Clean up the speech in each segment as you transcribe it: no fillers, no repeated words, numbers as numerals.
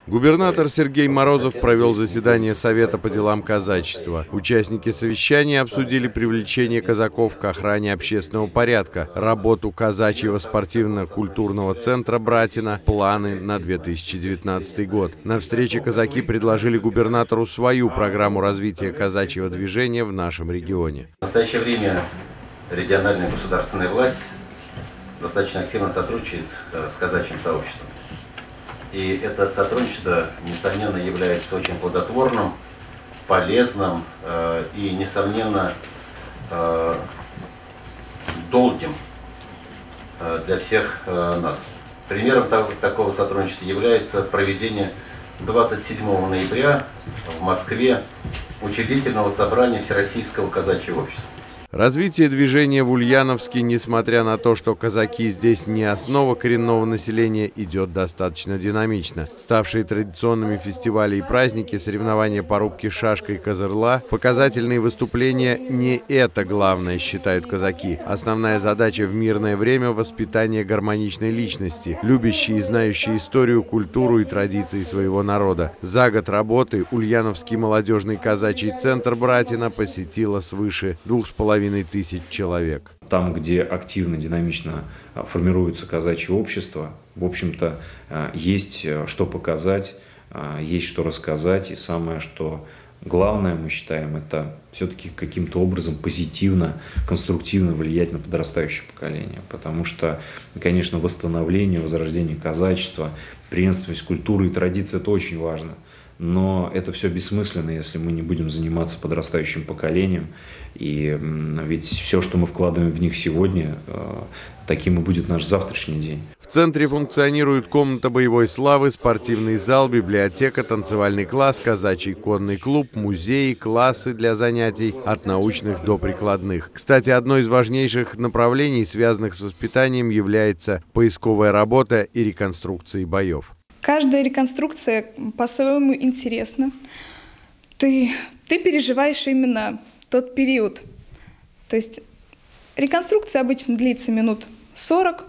Губернатор Сергей Морозов провел заседание Совета по делам казачества. Участники совещания обсудили привлечение казаков к охране общественного порядка, работу казачьего спортивно-культурного центра «Братина», планы на 2019 год. На встрече казаки предложили губернатору свою программу развития казачьего движения в нашем регионе. В настоящее время региональная государственная власть достаточно активно сотрудничает с казачьим сообществом. И это сотрудничество, несомненно, является очень плодотворным, полезным и, несомненно, долгим для всех нас. Примером такого сотрудничества является проведение 27 ноября в Москве учредительного собрания Всероссийского казачьего общества. Развитие движения в Ульяновске, несмотря на то, что казаки здесь не основа коренного населения, идет достаточно динамично. Ставшие традиционными фестивали и праздники, соревнования по рубке шашкой козырла, показательные выступления – не это главное, считают казаки. Основная задача в мирное время – воспитание гармоничной личности, любящей и знающей историю, культуру и традиции своего народа. За год работы Ульяновский молодежный казачий центр «Братина» посетило свыше 2500 человек. Там, где активно, динамично формируется казачье общество, в общем-то, есть что показать, есть что рассказать. И самое, что главное, мы считаем, это все-таки каким-то образом позитивно, конструктивно влиять на подрастающее поколение. Потому что, конечно, восстановление, возрождение казачества, преемственность культуры и традиции – это очень важно. Но это все бессмысленно, если мы не будем заниматься подрастающим поколением. И ведь все, что мы вкладываем в них сегодня, таким и будет наш завтрашний день. В центре функционирует комната боевой славы, спортивный зал, библиотека, танцевальный класс, казачий конный клуб, музеи, классы для занятий от научных до прикладных. Кстати, одно из важнейших направлений, связанных с воспитанием, является поисковая работа и реконструкция боев. Каждая реконструкция по-своему интересна. Ты переживаешь именно тот период. То есть реконструкция обычно длится минут 40.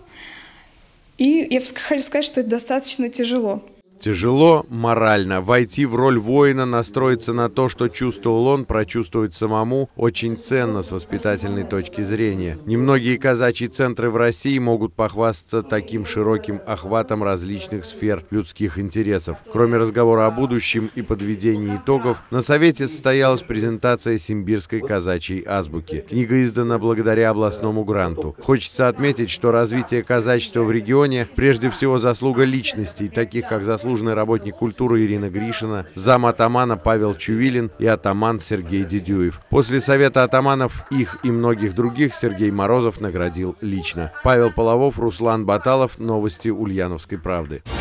И я хочу сказать, что это достаточно тяжело. Тяжело морально. Войти в роль воина, настроиться на то, что чувствовал он, прочувствовать самому, очень ценно с воспитательной точки зрения. Немногие казачьи центры в России могут похвастаться таким широким охватом различных сфер людских интересов. Кроме разговора о будущем и подведения итогов, на Совете состоялась презентация Симбирской казачьей азбуки. Книга издана благодаря областному гранту. Хочется отметить, что развитие казачества в регионе прежде всего заслуга личностей, таких как заслуженный работник культуры Ирина Гришина, зам атамана Павел Чувилин и атаман Сергей Дедюев. После совета атаманов их и многих других Сергей Морозов наградил лично. Павел Половов, Руслан Баталов. Новости Ульяновской правды.